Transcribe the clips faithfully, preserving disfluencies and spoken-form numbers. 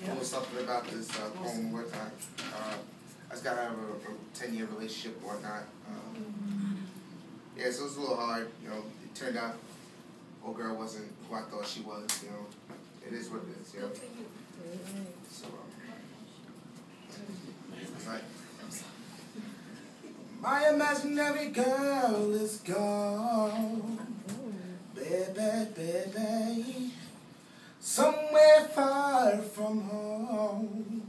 a little something about this uh, poem and whatnot. Uh, I just got out of a, a ten-year relationship or whatnot. Um, yeah, so it was a little hard. You know, it turned out old girl wasn't who I thought she was. You know, it is what it is. You know. So, um, it's like, my imaginary girl is gone, baby, baby, somewhere far from home.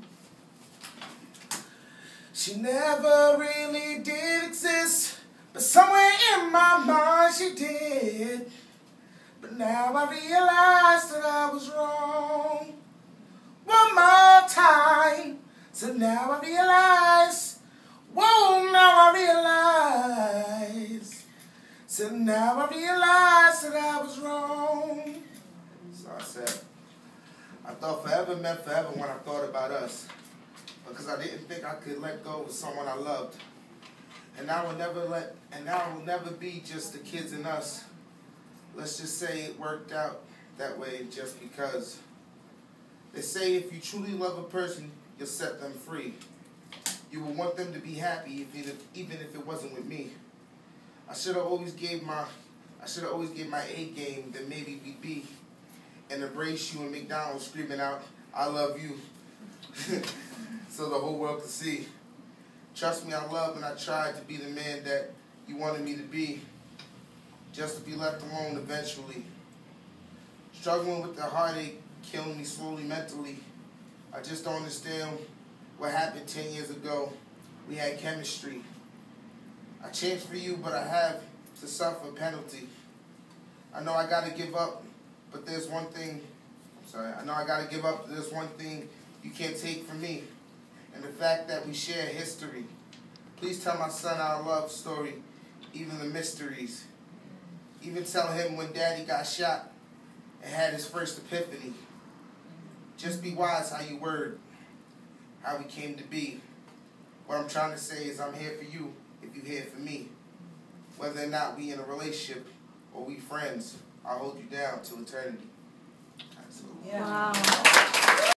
She never really did exist, but somewhere in my mind she did. But now I realize that I was wrong. One more time, so now I realize. Whoa, now I realize. So now I realize that I was wrong. So I said, I thought forever meant forever when I thought about us. Because I didn't think I could let go of someone I loved. And I will never let, and I will never be just the kids and us. Let's just say it worked out that way just because. They say if you truly love a person, you'll set them free. You will want them to be happy, if it, even if it wasn't with me. I should have always gave my, I should have always gave my A game. Then maybe we'd be, and embrace you in McDonald's screaming out, "I love you," so the whole world could see. Trust me, I love and I tried to be the man that you wanted me to be, just to be left alone eventually. Struggling with the heartache, killing me slowly mentally. I just don't understand what happened ten years ago. We had chemistry. I changed for you, but I have to suffer a penalty. I know I gotta give up, but there's one thing, I'm sorry, I know I gotta give up, but there's one thing you can't take from me, and the fact that we share history. Please tell my son our love story, even the mysteries. Even tell him when Daddy got shot and had his first epiphany. Just be wise how you word, how we came to be. What I'm trying to say is I'm here for you if you're here for me. Whether or not we in a relationship or we friends, I'll hold you down till eternity. Absolutely. Yeah. Wow.